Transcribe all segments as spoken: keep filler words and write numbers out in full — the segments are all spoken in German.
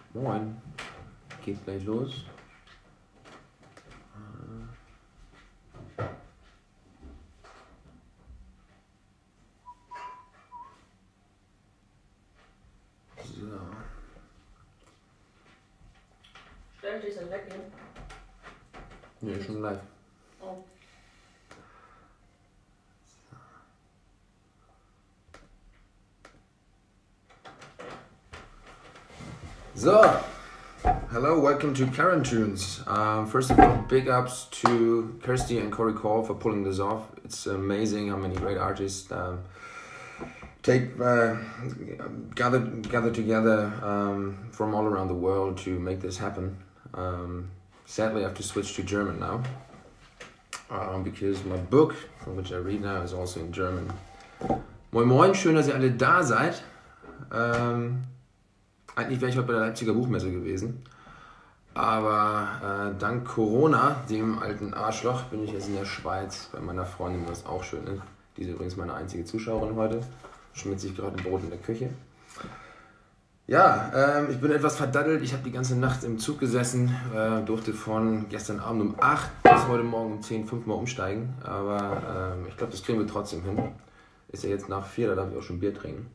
Moin. Geht gleich los. So. Stell dich dann weggehen. Nee, schon live. Oh. So, hello, welcome to Karen Tunes. Um, first of all, big ups to Kirsty and Corey Call for pulling this off. It's amazing how many great artists um, take uh, gather gather together um, from all around the world to make this happen. Um, sadly, I have to switch to German now um, because my book, which I read now, is also in German. Moin Moin, schön, dass ihr alle da seid. Um, Eigentlich wäre ich heute bei der Leipziger Buchmesse gewesen, aber äh, dank Corona, dem alten Arschloch, bin ich jetzt in der Schweiz bei meiner Freundin, was auch schön ist. Die ist übrigens meine einzige Zuschauerin heute, schmiert sich gerade ein Brot in der Küche. Ja, ähm, ich bin etwas verdattelt, ich habe die ganze Nacht im Zug gesessen, äh, durfte von gestern Abend um acht bis heute Morgen um zehn fünfmal umsteigen, aber ähm, ich glaube, das kriegen wir trotzdem hin. Ist ja jetzt nach vier, da darf ich auch schon Bier trinken.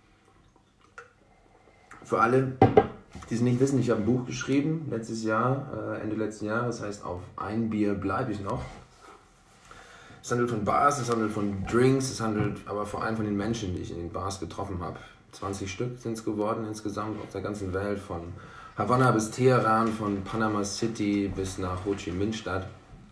Für alle, die es nicht wissen, ich habe ein Buch geschrieben, letztes Jahr, äh, Ende letzten Jahres, das heißt Auf ein Bier bleibe ich noch. Es handelt von Bars, es handelt von Drinks, es handelt aber vor allem von den Menschen, die ich in den Bars getroffen habe. zwanzig Stück sind es geworden insgesamt auf der ganzen Welt, von Havanna bis Teheran, von Panama City bis nach Ho Chi Minh Stadt.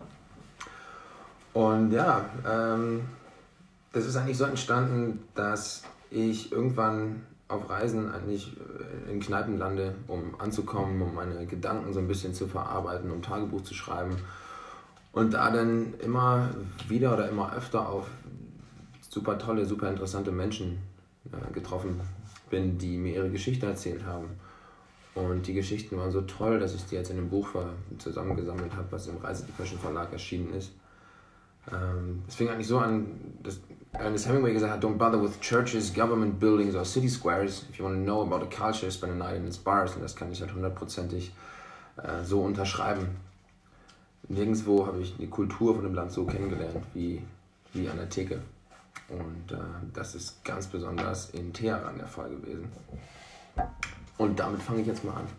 Und ja, ähm, das ist eigentlich so entstanden, dass ich irgendwann auf Reisen eigentlich in Kneipen lande, um anzukommen, um meine Gedanken so ein bisschen zu verarbeiten, um Tagebuch zu schreiben und da dann immer wieder oder immer öfter auf super tolle, super interessante Menschen äh, getroffen bin, die mir ihre Geschichte erzählt haben. Und die Geschichten waren so toll, dass ich die jetzt in einem Buch zusammengesammelt habe, was im Reisedepression Verlag erschienen ist. Ähm, es fing eigentlich so an, dass Ernest Hemingway gesagt hat, don't bother with churches, government buildings or city squares. If you want to know about a culture, spend a night in its bars. Und das kann ich halt hundertprozentig äh, so unterschreiben. Nirgendwo habe ich die Kultur von dem Land so kennengelernt wie, wie an der Theke. Und äh, das ist ganz besonders in Teheran der Fall gewesen. Und damit fange ich jetzt mal an.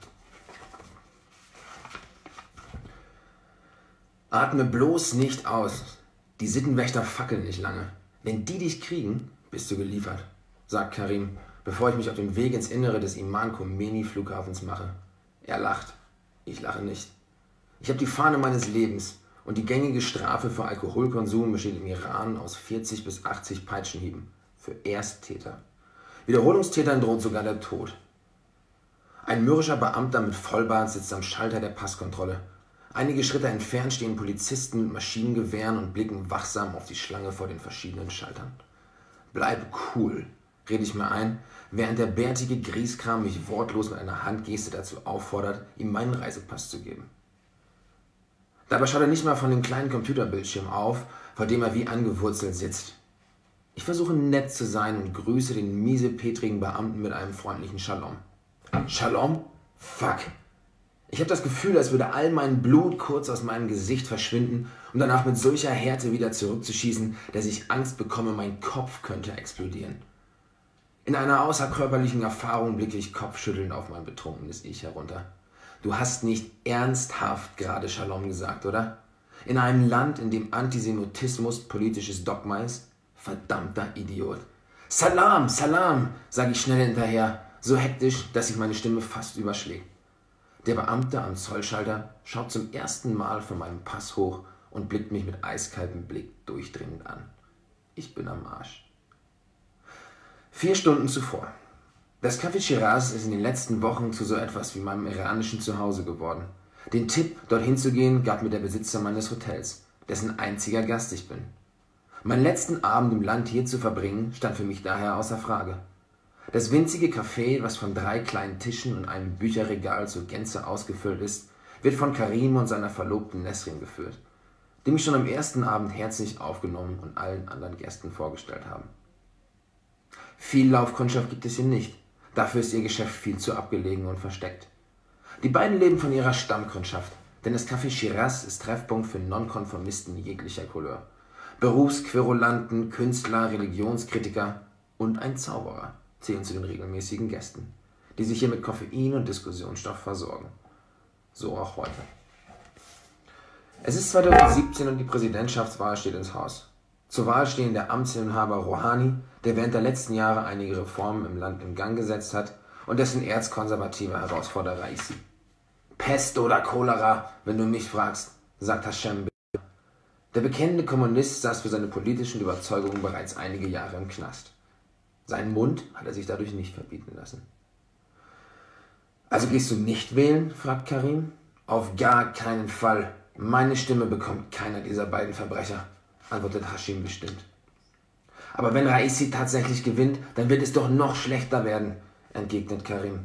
Atme bloß nicht aus. Die Sittenwächter fackeln nicht lange. Wenn die dich kriegen, bist du geliefert, sagt Karim, bevor ich mich auf den Weg ins Innere des Imam Khomeini Flughafens mache. Er lacht. Ich lache nicht. Ich habe die Fahne meines Lebens und die gängige Strafe für Alkoholkonsum besteht im Iran aus vierzig bis achtzig Peitschenhieben. Für Ersttäter. Wiederholungstätern droht sogar der Tod. Ein mürrischer Beamter mit Vollbart sitzt am Schalter der Passkontrolle. Einige Schritte entfernt stehen Polizisten mit Maschinengewehren und blicken wachsam auf die Schlange vor den verschiedenen Schaltern. Bleib cool, rede ich mir ein, während der bärtige Grieskram mich wortlos mit einer Handgeste dazu auffordert, ihm meinen Reisepass zu geben. Dabei schaut er nicht mal von dem kleinen Computerbildschirm auf, vor dem er wie angewurzelt sitzt. Ich versuche nett zu sein und grüße den miesepetrigen Beamten mit einem freundlichen Shalom. Shalom? Fuck. Ich habe das Gefühl, als würde all mein Blut kurz aus meinem Gesicht verschwinden, um danach mit solcher Härte wieder zurückzuschießen, dass ich Angst bekomme, mein Kopf könnte explodieren. In einer außerkörperlichen Erfahrung blicke ich kopfschüttelnd auf mein betrunkenes Ich herunter. Du hast nicht ernsthaft gerade Shalom gesagt, oder? In einem Land, in dem Antisemitismus politisches Dogma ist? Verdammter Idiot. Salam, Salam, sage ich schnell hinterher, so hektisch, dass sich meine Stimme fast überschlägt. Der Beamte am Zollschalter schaut zum ersten Mal von meinem Pass hoch und blickt mich mit eiskaltem Blick durchdringend an. Ich bin am Arsch. Vier Stunden zuvor. Das Café Shiraz ist in den letzten Wochen zu so etwas wie meinem iranischen Zuhause geworden. Den Tipp, dorthin zu gehen, gab mir der Besitzer meines Hotels, dessen einziger Gast ich bin. Meinen letzten Abend im Land hier zu verbringen, stand für mich daher außer Frage. Das winzige Café, was von drei kleinen Tischen und einem Bücherregal zur Gänze ausgefüllt ist, wird von Karim und seiner Verlobten Nesrin geführt, die mich schon am ersten Abend herzlich aufgenommen und allen anderen Gästen vorgestellt haben. Viel Laufkundschaft gibt es hier nicht, dafür ist ihr Geschäft viel zu abgelegen und versteckt. Die beiden leben von ihrer Stammkundschaft, denn das Café Shiraz ist Treffpunkt für Nonkonformisten jeglicher Couleur. Berufsquerulanten, Künstler, Religionskritiker und ein Zauberer zählen zu den regelmäßigen Gästen, die sich hier mit Koffein und Diskussionsstoff versorgen. So auch heute. Es ist zweitausendsiebzehn und die Präsidentschaftswahl steht ins Haus. Zur Wahl stehen der Amtsinhaber Rouhani, der während der letzten Jahre einige Reformen im Land in Gang gesetzt hat, und dessen erzkonservative Herausforderer Raisi. Pest oder Cholera, wenn du mich fragst, sagt Hashem. Der bekennende Kommunist saß für seine politischen Überzeugungen bereits einige Jahre im Knast. Seinen Mund hat er sich dadurch nicht verbieten lassen. Also gehst du nicht wählen? Fragt Karim. Auf gar keinen Fall. Meine Stimme bekommt keiner dieser beiden Verbrecher, antwortet Hashim bestimmt. Aber wenn Raisi tatsächlich gewinnt, dann wird es doch noch schlechter werden, entgegnet Karim.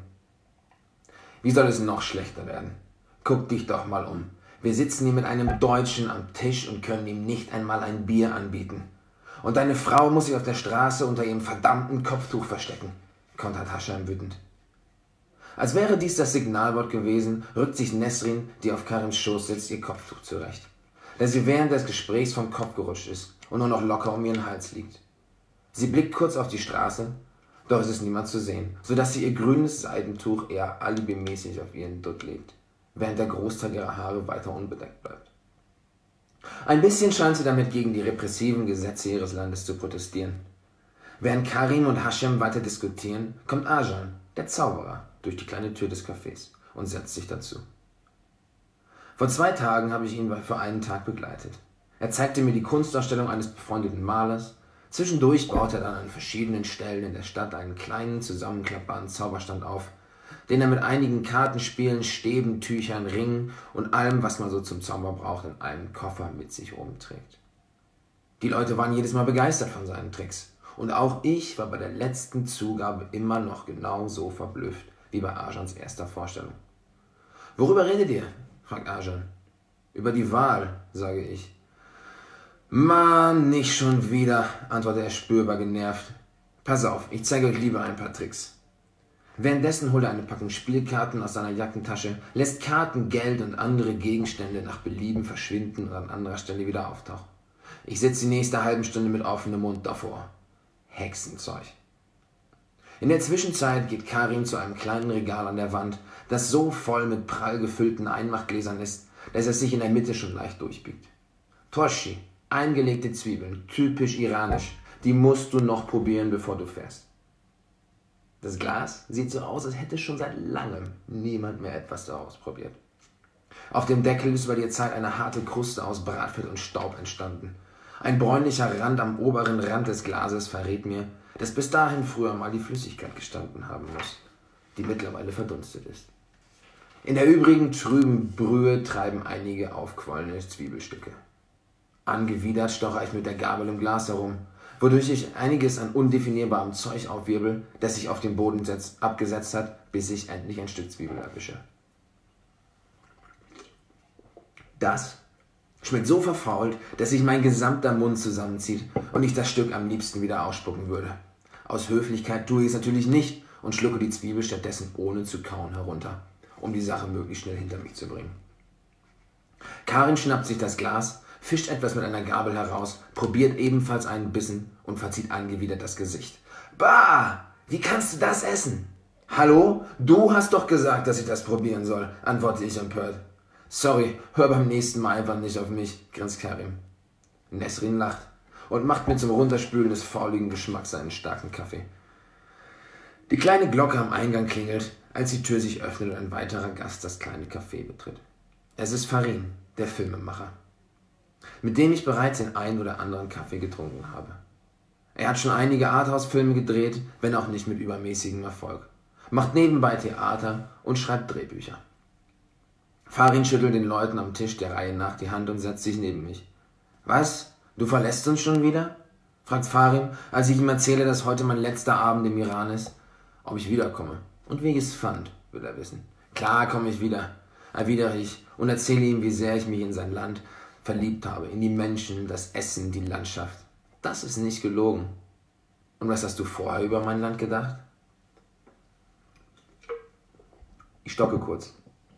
Wie soll es noch schlechter werden? Guck dich doch mal um. Wir sitzen hier mit einem Deutschen am Tisch und können ihm nicht einmal ein Bier anbieten. Und deine Frau muss sich auf der Straße unter ihrem verdammten Kopftuch verstecken, kontert Hashim wütend. Als wäre dies das Signalwort gewesen, rückt sich Nesrin, die auf Karims Schoß sitzt, ihr Kopftuch zurecht, da sie während des Gesprächs vom Kopf gerutscht ist und nur noch locker um ihren Hals liegt. Sie blickt kurz auf die Straße, doch es ist niemand zu sehen, sodass sie ihr grünes Seidentuch eher alibimäßig auf ihren Dutt legt, während der Großteil ihrer Haare weiter unbedeckt bleibt. Ein bisschen scheint sie damit gegen die repressiven Gesetze ihres Landes zu protestieren. Während Karim und Hashim weiter diskutieren, kommt Ajan, der Zauberer, durch die kleine Tür des Cafés und setzt sich dazu. Vor zwei Tagen habe ich ihn für einen Tag begleitet. Er zeigte mir die Kunstausstellung eines befreundeten Malers. Zwischendurch baute er dann an verschiedenen Stellen in der Stadt einen kleinen, zusammenklappbaren Zauberstand auf, den er mit einigen Kartenspielen, Stäben, Tüchern, Ringen und allem, was man so zum Zauber braucht, in einem Koffer mit sich rumträgt. Die Leute waren jedes Mal begeistert von seinen Tricks. Und auch ich war bei der letzten Zugabe immer noch genau so verblüfft wie bei Ajans erster Vorstellung. »Worüber redet ihr?« fragt Ajan. »Über die Wahl«, sage ich. »Mann, nicht schon wieder«, antwortet er spürbar genervt. »Pass auf, ich zeige euch lieber ein paar Tricks.« Währenddessen holt er eine Packung Spielkarten aus seiner Jackentasche, lässt Karten, Geld und andere Gegenstände nach Belieben verschwinden und an anderer Stelle wieder auftauchen. Ich sitze die nächste halbe Stunde mit offenem Mund davor. Hexenzeug. In der Zwischenzeit geht Karim zu einem kleinen Regal an der Wand, das so voll mit prall gefüllten Einmachgläsern ist, dass es sich in der Mitte schon leicht durchbiegt. Toshi, eingelegte Zwiebeln, typisch iranisch, die musst du noch probieren, bevor du fährst. Das Glas sieht so aus, als hätte schon seit langem niemand mehr etwas daraus probiert. Auf dem Deckel ist über die Zeit eine harte Kruste aus Bratfett und Staub entstanden. Ein bräunlicher Rand am oberen Rand des Glases verrät mir, dass bis dahin früher mal die Flüssigkeit gestanden haben muss, die mittlerweile verdunstet ist. In der übrigen trüben Brühe treiben einige aufquollene Zwiebelstücke. Angewidert stocher ich mit der Gabel im Glas herum, wodurch ich einiges an undefinierbarem Zeug aufwirbel, das sich auf den Boden setzt, abgesetzt hat, bis ich endlich ein Stück Zwiebel erwische. Das schmeckt so verfault, dass sich mein gesamter Mund zusammenzieht und ich das Stück am liebsten wieder ausspucken würde. Aus Höflichkeit tue ich es natürlich nicht und schlucke die Zwiebel stattdessen ohne zu kauen herunter, um die Sache möglichst schnell hinter mich zu bringen. Karin schnappt sich das Glas, fischt etwas mit einer Gabel heraus, probiert ebenfalls einen Bissen und verzieht angewidert das Gesicht. »Bah! Wie kannst du das essen?« »Hallo? Du hast doch gesagt, dass ich das probieren soll«, antworte ich empört. »Sorry, hör beim nächsten Mal einfach nicht auf mich«, grinst Karim. Nesrin lacht und macht mir zum Runterspülen des fauligen Geschmacks einen starken Kaffee. Die kleine Glocke am Eingang klingelt, als die Tür sich öffnet und ein weiterer Gast das kleine Café betritt. Es ist Farin, der Filmemacher, mit dem ich bereits den einen oder anderen Kaffee getrunken habe. Er hat schon einige Arthouse-Filme gedreht, wenn auch nicht mit übermäßigem Erfolg, macht nebenbei Theater und schreibt Drehbücher. Farin schüttelt den Leuten am Tisch der Reihe nach die Hand und setzt sich neben mich. »Was? Du verlässt uns schon wieder?« fragt Farin, als ich ihm erzähle, dass heute mein letzter Abend im Iran ist. Ob ich wiederkomme und wie ich es fand, will er wissen. »Klar komme ich wieder«, erwidere ich und erzähle ihm, wie sehr ich mich in sein Land verliebt habe, in die Menschen, das Essen, die Landschaft. Das ist nicht gelogen. Und was hast du vorher über mein Land gedacht? Ich stocke kurz.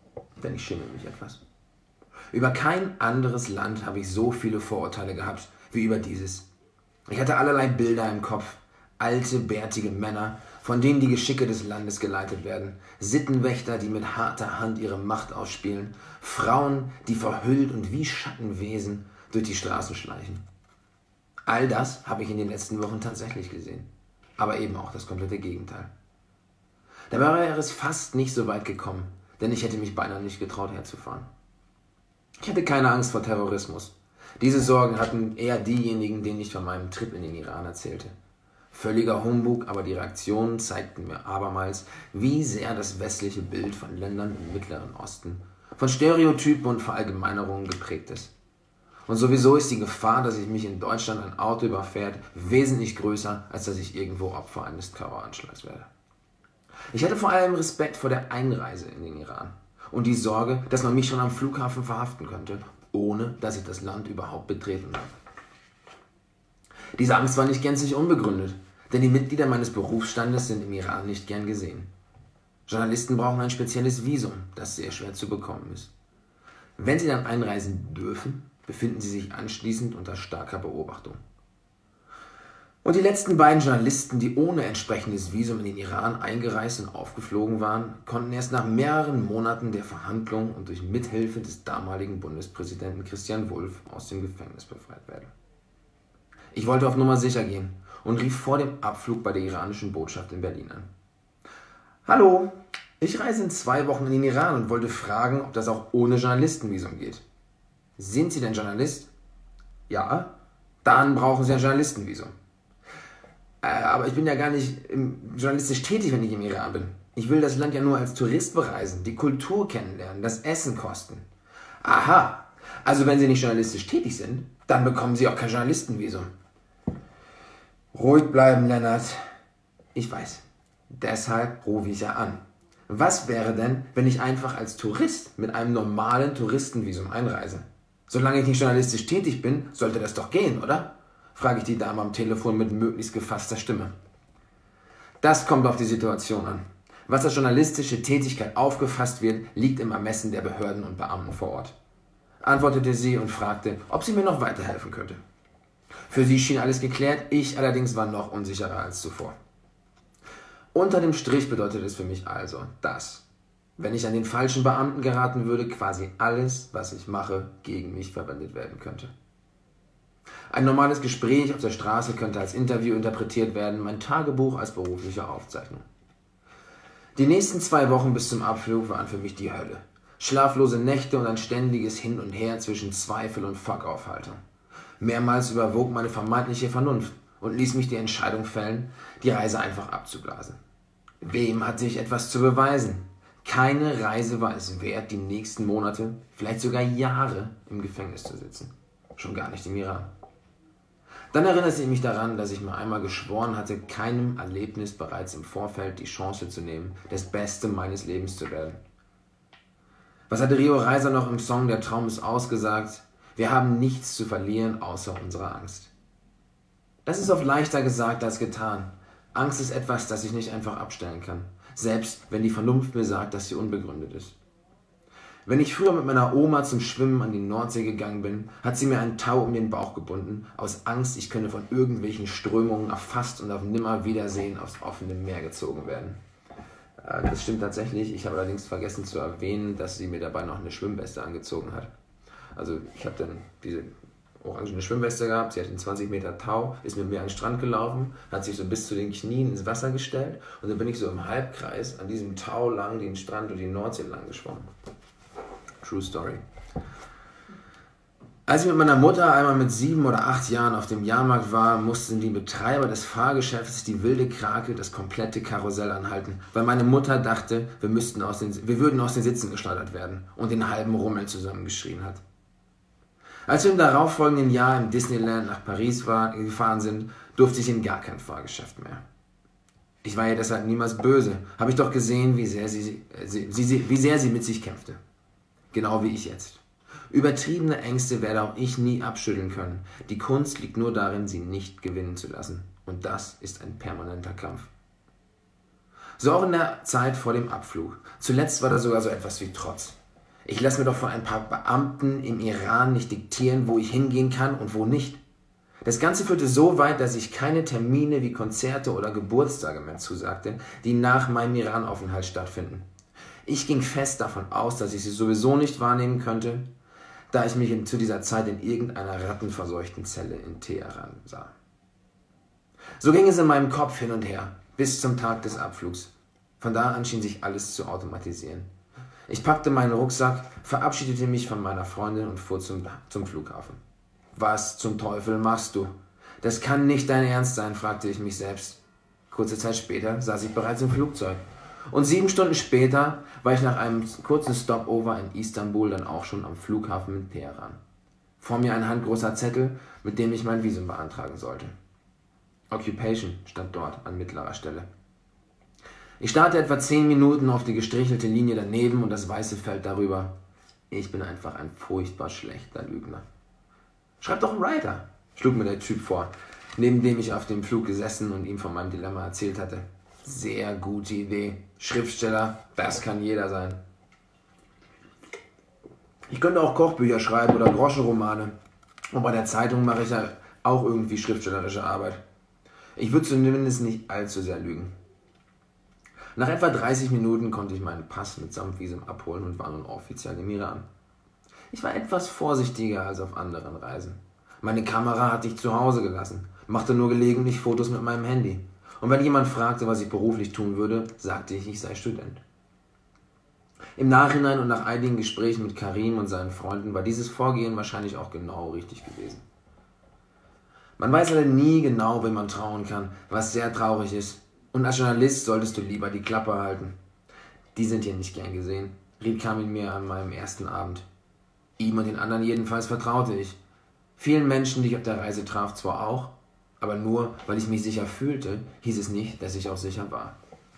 denn ich schäme mich etwas. Über kein anderes Land habe ich so viele Vorurteile gehabt wie über dieses. Ich hatte allerlei Bilder im Kopf. Alte, bärtige Männer, von denen die Geschicke des Landes geleitet werden. Sittenwächter, die mit harter Hand ihre Macht ausspielen. Frauen, die verhüllt und wie Schattenwesen durch die Straßen schleichen. All das habe ich in den letzten Wochen tatsächlich gesehen. Aber eben auch das komplette Gegenteil. Dabei wäre es fast nicht so weit gekommen, denn ich hätte mich beinahe nicht getraut, herzufahren. Ich hatte keine Angst vor Terrorismus. Diese Sorgen hatten eher diejenigen, denen ich von meinem Trip in den Iran erzählte. Völliger Humbug, aber die Reaktionen zeigten mir abermals, wie sehr das westliche Bild von Ländern im Mittleren Osten von Stereotypen und Verallgemeinerungen geprägt ist. Und sowieso ist die Gefahr, dass ich mich in Deutschland ein Auto überfährt, wesentlich größer, als dass ich irgendwo Opfer eines Terroranschlags werde. Ich hatte vor allem Respekt vor der Einreise in den Iran und die Sorge, dass man mich schon am Flughafen verhaften könnte, ohne dass ich das Land überhaupt betreten habe. Diese Angst war nicht gänzlich unbegründet, denn die Mitglieder meines Berufsstandes sind im Iran nicht gern gesehen. Journalisten brauchen ein spezielles Visum, das sehr schwer zu bekommen ist. Wenn sie dann einreisen dürfen, befinden sie sich anschließend unter starker Beobachtung. Und die letzten beiden Journalisten, die ohne entsprechendes Visum in den Iran eingereist und aufgeflogen waren, konnten erst nach mehreren Monaten der Verhandlungen und durch Mithilfe des damaligen Bundespräsidenten Christian Wulff aus dem Gefängnis befreit werden. Ich wollte auf Nummer sicher gehen und rief vor dem Abflug bei der iranischen Botschaft in Berlin an. Hallo, ich reise in zwei Wochen in den Iran und wollte fragen, ob das auch ohne Journalistenvisum geht. Sind Sie denn Journalist? Ja, dann brauchen Sie ein Journalistenvisum. Äh, aber ich bin ja gar nicht im, journalistisch tätig, wenn ich im Iran bin. Ich will das Land ja nur als Tourist bereisen, die Kultur kennenlernen, das Essen kosten. Aha, also wenn Sie nicht journalistisch tätig sind, dann bekommen Sie auch kein Journalistenvisum. Ruhig bleiben, Lennart. Ich weiß. Deshalb rufe ich ja an. Was wäre denn, wenn ich einfach als Tourist mit einem normalen Touristenvisum einreise? Solange ich nicht journalistisch tätig bin, sollte das doch gehen, oder? Frage ich die Dame am Telefon mit möglichst gefasster Stimme. Das kommt auf die Situation an. Was als journalistische Tätigkeit aufgefasst wird, liegt im Ermessen der Behörden und Beamten vor Ort, antwortete sie und fragte, ob sie mir noch weiterhelfen könnte. Für sie schien alles geklärt, ich allerdings war noch unsicherer als zuvor. Unter dem Strich bedeutet es für mich also, dass, wenn ich an den falschen Beamten geraten würde, quasi alles, was ich mache, gegen mich verwendet werden könnte. Ein normales Gespräch auf der Straße könnte als Interview interpretiert werden, mein Tagebuch als berufliche Aufzeichnung. Die nächsten zwei Wochen bis zum Abflug waren für mich die Hölle. Schlaflose Nächte und ein ständiges Hin und Her zwischen Zweifel und Fuck-Aufhaltung. Mehrmals überwog meine vermeintliche Vernunft und ließ mich die Entscheidung fällen, die Reise einfach abzublasen. Wem hatte ich etwas zu beweisen? Keine Reise war es wert, die nächsten Monate, vielleicht sogar Jahre im Gefängnis zu sitzen. Schon gar nicht im Iran. Dann erinnerte ich mich daran, dass ich mir einmal geschworen hatte, keinem Erlebnis bereits im Vorfeld die Chance zu nehmen, das Beste meines Lebens zu werden. Was hatte Rio Reiser noch im Song Der Traum ist ausgesagt? Wir haben nichts zu verlieren außer unserer Angst. Das ist oft leichter gesagt als getan. Angst ist etwas, das ich nicht einfach abstellen kann, selbst wenn die Vernunft mir sagt, dass sie unbegründet ist. Wenn ich früher mit meiner Oma zum Schwimmen an die Nordsee gegangen bin, hat sie mir einen Tau um den Bauch gebunden, aus Angst, ich könne von irgendwelchen Strömungen erfasst und auf Nimmerwiedersehen aufs offene Meer gezogen werden. Das stimmt tatsächlich, ich habe allerdings vergessen zu erwähnen, dass sie mir dabei noch eine Schwimmweste angezogen hat. Also ich habe dann diese orangene Schwimmweste gehabt, sie hat einen zwanzig Meter Tau, ist mit mir an den Strand gelaufen, hat sich so bis zu den Knien ins Wasser gestellt und dann bin ich so im Halbkreis an diesem Tau lang den Strand und die Nordsee lang geschwommen. True Story. Als ich mit meiner Mutter einmal mit sieben oder acht Jahren auf dem Jahrmarkt war, mussten die Betreiber des Fahrgeschäfts, die wilde Krake, das komplette Karussell anhalten, weil meine Mutter dachte, wir, müssten aus den, wir würden aus den Sitzen geschleudert werden und den halben Rummel zusammengeschrien hat. Als wir im darauffolgenden Jahr im Disneyland nach Paris war, gefahren sind, durfte ich in gar kein Fahrgeschäft mehr. Ich war ihr deshalb niemals böse, habe ich doch gesehen, wie sehr sie, sie, sie, wie sehr sie mit sich kämpfte. Genau wie ich jetzt. Übertriebene Ängste werde auch ich nie abschütteln können. Die Kunst liegt nur darin, sie nicht gewinnen zu lassen. Und das ist ein permanenter Kampf. So auch in der Zeit vor dem Abflug. Zuletzt war da sogar so etwas wie Trotz. Ich lasse mir doch von ein paar Beamten im Iran nicht diktieren, wo ich hingehen kann und wo nicht. Das Ganze führte so weit, dass ich keine Termine wie Konzerte oder Geburtstage mehr zusagte, die nach meinem Iran-Aufenthalt stattfinden. Ich ging fest davon aus, dass ich sie sowieso nicht wahrnehmen könnte, da ich mich zu dieser Zeit in irgendeiner rattenverseuchten Zelle in Teheran sah. So ging es in meinem Kopf hin und her, bis zum Tag des Abflugs. Von da an schien sich alles zu automatisieren. Ich packte meinen Rucksack, verabschiedete mich von meiner Freundin und fuhr zum, zum Flughafen. Was zum Teufel machst du? Das kann nicht dein Ernst sein, fragte ich mich selbst. Kurze Zeit später saß ich bereits im Flugzeug. Und sieben Stunden später war ich nach einem kurzen Stopover in Istanbul dann auch schon am Flughafen in Teheran. Vor mir ein handgroßer Zettel, mit dem ich mein Visum beantragen sollte. Occupation stand dort an mittlerer Stelle. Ich starrte etwa zehn Minuten auf die gestrichelte Linie daneben und das weiße Feld darüber. Ich bin einfach ein furchtbar schlechter Lügner. Schreib doch einen Writer, schlug mir der Typ vor, neben dem ich auf dem Flug gesessen und ihm von meinem Dilemma erzählt hatte. Sehr gute Idee. Schriftsteller, das kann jeder sein. Ich könnte auch Kochbücher schreiben oder Groschenromane. Und bei der Zeitung mache ich ja auch irgendwie schriftstellerische Arbeit. Ich würde zumindest nicht allzu sehr lügen. Nach etwa dreißig Minuten konnte ich meinen Pass mitsamt Visum abholen und war nun offiziell im Iran. Ich war etwas vorsichtiger als auf anderen Reisen. Meine Kamera hatte ich zu Hause gelassen, machte nur gelegentlich Fotos mit meinem Handy. Und wenn jemand fragte, was ich beruflich tun würde, sagte ich, ich sei Student. Im Nachhinein und nach einigen Gesprächen mit Karim und seinen Freunden war dieses Vorgehen wahrscheinlich auch genau richtig gewesen. Man weiß leider nie genau, wem man trauen kann, was sehr traurig ist. Und als Journalist solltest du lieber die Klappe halten. Die sind hier nicht gern gesehen, riet Karim mir an meinem ersten Abend. Ihm und den anderen jedenfalls vertraute ich. Vielen Menschen, die ich auf der Reise traf, zwar auch, aber nur, weil ich mich sicher fühlte, hieß es nicht, dass ich auch sicher war.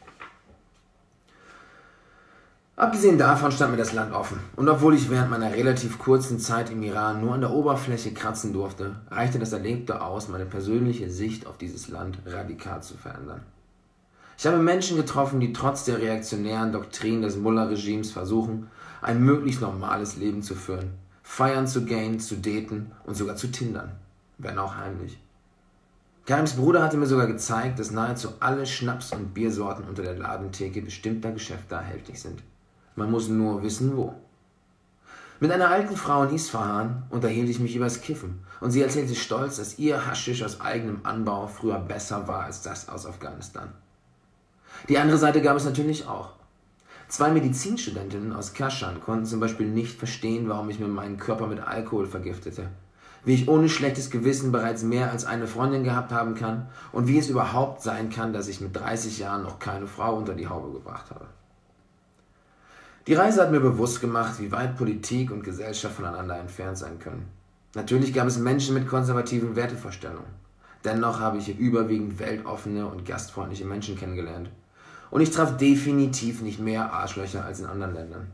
Abgesehen davon stand mir das Land offen. Und obwohl ich während meiner relativ kurzen Zeit im Iran nur an der Oberfläche kratzen durfte, reichte das Erlebte aus, meine persönliche Sicht auf dieses Land radikal zu verändern. Ich habe Menschen getroffen, die trotz der reaktionären Doktrin des Mullah-Regimes versuchen, ein möglichst normales Leben zu führen, feiern zu gehen, zu daten und sogar zu tindern, wenn auch heimlich. Karims Bruder hatte mir sogar gezeigt, dass nahezu alle Schnaps- und Biersorten unter der Ladentheke bestimmter Geschäfte erhältlich sind. Man muss nur wissen, wo. Mit einer alten Frau in Isfahan unterhielt ich mich über das Kiffen und sie erzählte stolz, dass ihr Haschisch aus eigenem Anbau früher besser war als das aus Afghanistan. Die andere Seite gab es natürlich auch. Zwei Medizinstudentinnen aus Kaschan konnten zum Beispiel nicht verstehen, warum ich mir meinen Körper mit Alkohol vergiftete, wie ich ohne schlechtes Gewissen bereits mehr als eine Freundin gehabt haben kann und wie es überhaupt sein kann, dass ich mit dreißig Jahren noch keine Frau unter die Haube gebracht habe. Die Reise hat mir bewusst gemacht, wie weit Politik und Gesellschaft voneinander entfernt sein können. Natürlich gab es Menschen mit konservativen Wertevorstellungen. Dennoch habe ich hier überwiegend weltoffene und gastfreundliche Menschen kennengelernt. Und ich traf definitiv nicht mehr Arschlöcher als in anderen Ländern.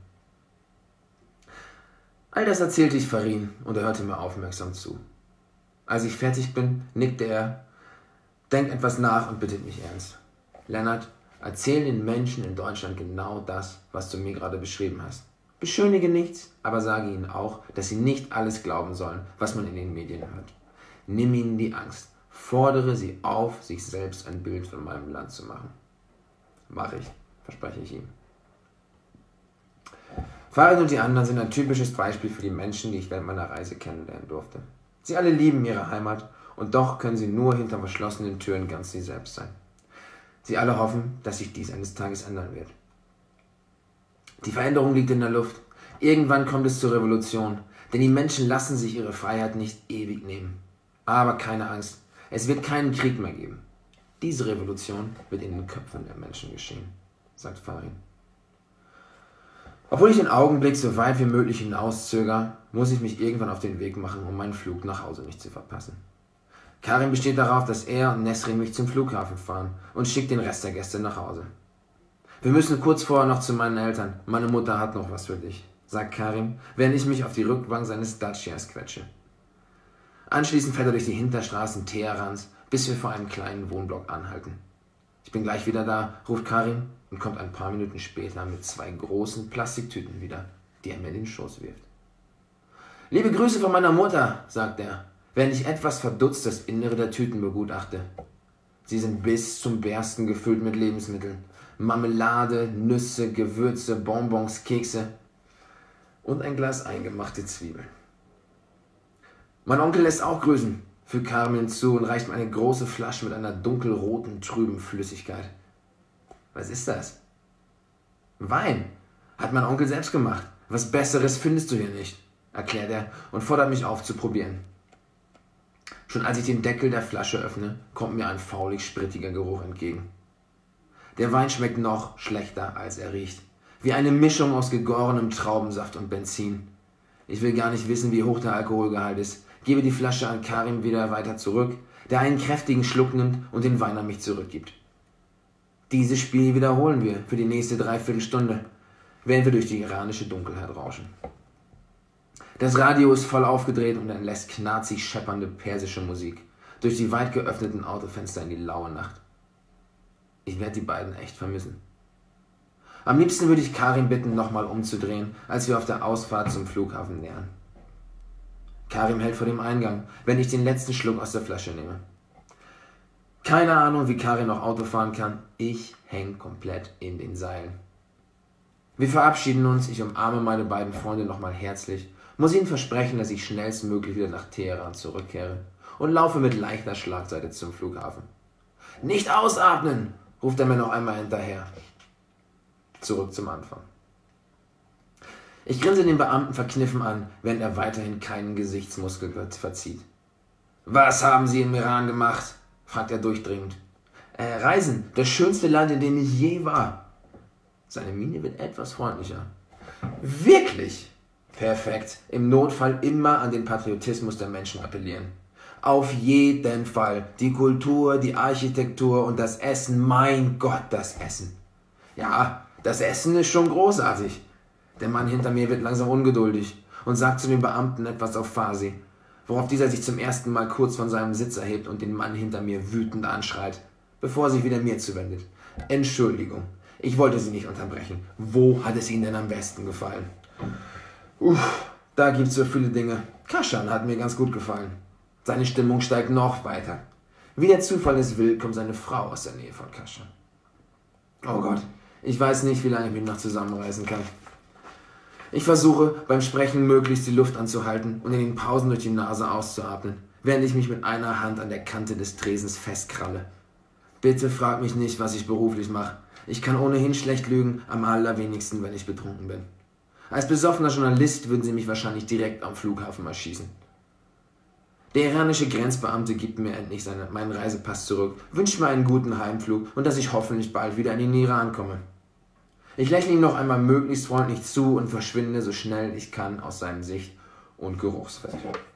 All das erzählte ich Farin und er hörte mir aufmerksam zu. Als ich fertig bin, nickte er, denkt etwas nach und bittet mich ernst. Lennart, erzähl den Menschen in Deutschland genau das, was du mir gerade beschrieben hast. Beschönige nichts, aber sage ihnen auch, dass sie nicht alles glauben sollen, was man in den Medien hört. Nimm ihnen die Angst. Fordere sie auf, sich selbst ein Bild von meinem Land zu machen. Mache ich, verspreche ich ihm. Farid und die anderen sind ein typisches Beispiel für die Menschen, die ich während meiner Reise kennenlernen durfte. Sie alle lieben ihre Heimat und doch können sie nur hinter verschlossenen Türen ganz sie selbst sein. Sie alle hoffen, dass sich dies eines Tages ändern wird. Die Veränderung liegt in der Luft. Irgendwann kommt es zur Revolution, denn die Menschen lassen sich ihre Freiheit nicht ewig nehmen. Aber keine Angst, es wird keinen Krieg mehr geben. Diese Revolution wird in den Köpfen der Menschen geschehen, sagt Farin. Obwohl ich den Augenblick so weit wie möglich hinauszöger, muss ich mich irgendwann auf den Weg machen, um meinen Flug nach Hause nicht zu verpassen. Karim besteht darauf, dass er und Nesrin mich zum Flughafen fahren und schickt den Rest der Gäste nach Hause. Wir müssen kurz vorher noch zu meinen Eltern. Meine Mutter hat noch was für dich, sagt Karim, während ich mich auf die Rückbank seines Dacias quetsche. Anschließend fährt er durch die Hinterstraßen Teherans, bis wir vor einem kleinen Wohnblock anhalten. Ich bin gleich wieder da, ruft Karim und kommt ein paar Minuten später mit zwei großen Plastiktüten wieder. die er mir in den Schoß wirft. »Liebe Grüße von meiner Mutter«, sagt er, während ich etwas verdutzt das Innere der Tüten begutachte. Sie sind bis zum Bersten gefüllt mit Lebensmitteln. Marmelade, Nüsse, Gewürze, Bonbons, Kekse und ein Glas eingemachte Zwiebeln. »Mein Onkel lässt auch grüßen«, fügt Karim hinzu und reicht mir eine große Flasche mit einer dunkelroten, trüben Flüssigkeit. »Was ist das?« »Wein. Hat mein Onkel selbst gemacht. Was Besseres findest du hier nicht«, erklärt er und fordert mich auf zu probieren. Schon als ich den Deckel der Flasche öffne, kommt mir ein faulig-sprittiger Geruch entgegen. Der Wein schmeckt noch schlechter, als er riecht. Wie eine Mischung aus gegorenem Traubensaft und Benzin. Ich will gar nicht wissen, wie hoch der Alkoholgehalt ist. Gebe die Flasche an Karim wieder weiter zurück, der einen kräftigen Schluck nimmt und den Wein an mich zurückgibt. Dieses Spiel wiederholen wir für die nächste Dreiviertelstunde, während wir durch die iranische Dunkelheit rauschen. Das Radio ist voll aufgedreht und entlässt knarzig scheppernde persische Musik durch die weit geöffneten Autofenster in die laue Nacht. Ich werde die beiden echt vermissen. Am liebsten würde ich Karim bitten, nochmal umzudrehen, als wir auf der Ausfahrt zum Flughafen nähern. Karim hält vor dem Eingang, wenn ich den letzten Schluck aus der Flasche nehme. Keine Ahnung, wie Karim noch Auto fahren kann. Ich hänge komplett in den Seilen. Wir verabschieden uns, ich umarme meine beiden Freunde nochmal herzlich, muss ihnen versprechen, dass ich schnellstmöglich wieder nach Teheran zurückkehre und laufe mit leichter Schlagseite zum Flughafen. »Nicht ausatmen«, ruft er mir noch einmal hinterher. Zurück zum Anfang. Ich grinse den Beamten verkniffen an, während er weiterhin keinen Gesichtsmuskel verzieht. »Was haben Sie im Iran gemacht?«, fragt er durchdringend. Äh, »Reisen, das schönste Land, in dem ich je war.« Seine Miene wird etwas freundlicher. »Wirklich?« Perfekt. Im Notfall immer an den Patriotismus der Menschen appellieren. Auf jeden Fall. Die Kultur, die Architektur und das Essen. Mein Gott, das Essen. Ja, das Essen ist schon großartig. Der Mann hinter mir wird langsam ungeduldig und sagt zu dem Beamten etwas auf Farsi, worauf dieser sich zum ersten Mal kurz von seinem Sitz erhebt und den Mann hinter mir wütend anschreit, bevor er sich wieder mir zuwendet. Entschuldigung, ich wollte Sie nicht unterbrechen. Wo hat es Ihnen denn am besten gefallen? Uff, da gibt's so viele Dinge. Kaschan hat mir ganz gut gefallen. Seine Stimmung steigt noch weiter. Wie der Zufall es will, kommt seine Frau aus der Nähe von Kaschan. Oh Gott, ich weiß nicht, wie lange ich mich noch zusammenreißen kann. Ich versuche, beim Sprechen möglichst die Luft anzuhalten und in den Pausen durch die Nase auszuatmen, während ich mich mit einer Hand an der Kante des Tresens festkralle. Bitte frag mich nicht, was ich beruflich mache. Ich kann ohnehin schlecht lügen, am allerwenigsten, wenn ich betrunken bin. Als besoffener Journalist würden sie mich wahrscheinlich direkt am Flughafen erschießen. Der iranische Grenzbeamte gibt mir endlich seine, meinen Reisepass zurück, wünscht mir einen guten Heimflug und dass ich hoffentlich bald wieder in den Iran komme. Ich lächle ihm noch einmal möglichst freundlich zu und verschwinde so schnell ich kann aus seinem Sicht- und Geruchsfeld.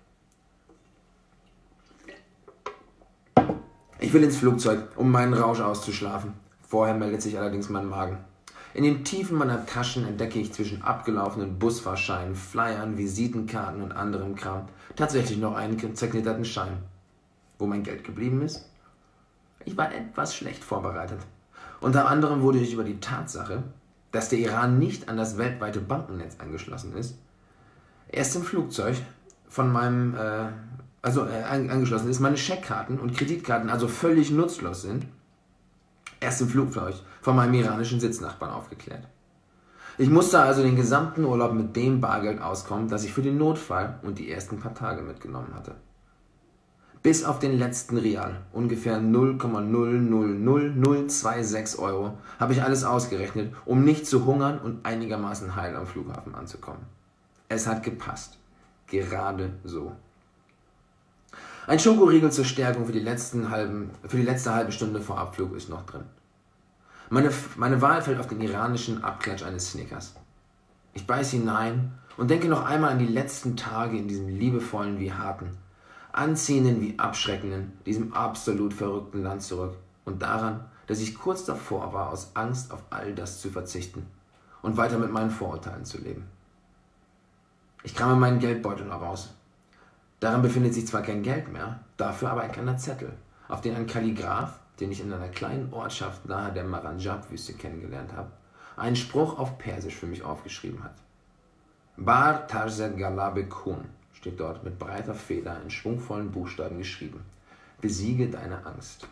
Ich will ins Flugzeug, um meinen Rausch auszuschlafen. Vorher meldet sich allerdings mein Magen. In den Tiefen meiner Taschen entdecke ich zwischen abgelaufenen Busfahrscheinen, Flyern, Visitenkarten und anderem Kram tatsächlich noch einen zerknitterten Schein. Wo mein Geld geblieben ist? Ich war etwas schlecht vorbereitet. Unter anderem wurde ich über die Tatsache, dass der Iran nicht an das weltweite Bankennetz angeschlossen ist, erst im Flugzeug von meinem, äh, also äh, angeschlossen ist, meine Scheckkarten und Kreditkarten also völlig nutzlos sind, erst im Flugzeug von meinem iranischen Sitznachbarn aufgeklärt. Ich musste also den gesamten Urlaub mit dem Bargeld auskommen, das ich für den Notfall und die ersten paar Tage mitgenommen hatte. Bis auf den letzten Rial, ungefähr null Komma null null null null zwei sechs Euro, habe ich alles ausgerechnet, um nicht zu hungern und einigermaßen heil am Flughafen anzukommen. Es hat gepasst. Gerade so. Ein Schokoriegel zur Stärkung für die, letzten halben, für die letzte halbe Stunde vor Abflug ist noch drin. Meine, meine Wahl fällt auf den iranischen Abklatsch eines Snickers. Ich beiß hinein und denke noch einmal an die letzten Tage in diesem liebevollen wie harten, anziehenden wie abschreckenden, diesem absolut verrückten Land zurück und daran, dass ich kurz davor war, aus Angst auf all das zu verzichten und weiter mit meinen Vorurteilen zu leben. Ich krame meinen Geldbeutel heraus. Darin befindet sich zwar kein Geld mehr, dafür aber ein kleiner Zettel, auf den ein Kalligraph, den ich in einer kleinen Ortschaft nahe der Maranjab-Wüste kennengelernt habe, einen Spruch auf Persisch für mich aufgeschrieben hat. Bar Tarzet Galabe Kun steht dort mit breiter Feder in schwungvollen Buchstaben geschrieben. Besiege deine Angst.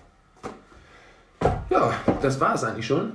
Ja, das war es eigentlich schon.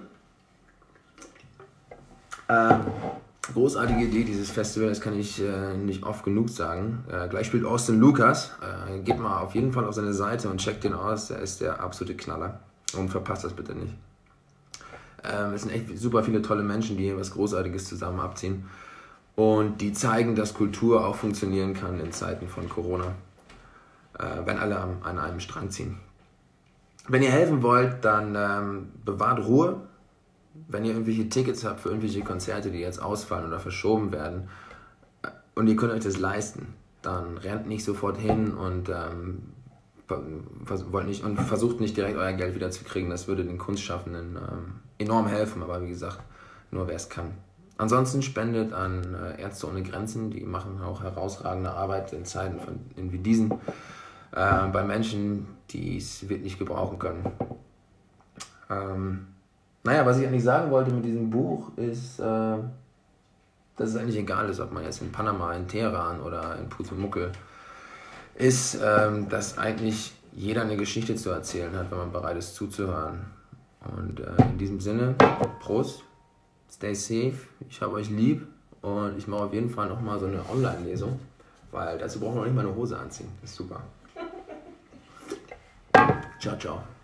Ähm, großartige Idee, dieses Festival, das kann ich äh, nicht oft genug sagen. Äh, gleich spielt Austin Lucas. Äh, geht mal auf jeden Fall auf seine Seite und checkt den aus. Der ist der absolute Knaller. Und verpasst das bitte nicht. Ähm, es sind echt super viele tolle Menschen, die hier was Großartiges zusammen abziehen. Und die zeigen, dass Kultur auch funktionieren kann in Zeiten von Corona. Äh, wenn alle an, an einem Strang ziehen. Wenn ihr helfen wollt, dann ähm, bewahrt Ruhe. Wenn ihr irgendwelche Tickets habt für irgendwelche Konzerte, die jetzt ausfallen oder verschoben werden äh, und ihr könnt euch das leisten, dann rennt nicht sofort hin und, ähm, vers- wollt nicht, und versucht nicht direkt euer Geld wieder zu kriegen. Das würde den Kunstschaffenden ähm, enorm helfen, aber wie gesagt, nur wer es kann. Ansonsten spendet an äh, Ärzte ohne Grenzen, die machen auch herausragende Arbeit in Zeiten von, in, wie diesen, äh, bei Menschen, die es wirklich gebrauchen können. Ähm, naja, was ich eigentlich sagen wollte mit diesem Buch ist, äh, dass es eigentlich egal ist, ob man jetzt in Panama, in Teheran oder in Putumuckel ist, ähm, dass eigentlich jeder eine Geschichte zu erzählen hat, wenn man bereit ist zuzuhören. Und äh, in diesem Sinne, Prost, stay safe, ich habe euch lieb und ich mache auf jeden Fall nochmal so eine Online-Lesung, weil dazu braucht man auch nicht mal eine Hose anziehen, das ist super. Ciao, ciao.